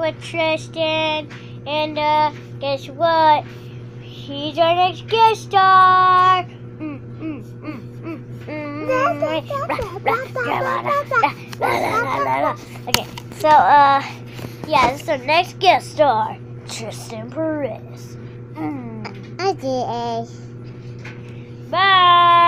with Tristan. And guess what? He's our next guest star. Okay, so yeah, this is our next guest star, Tristan Perez. I did. Bye.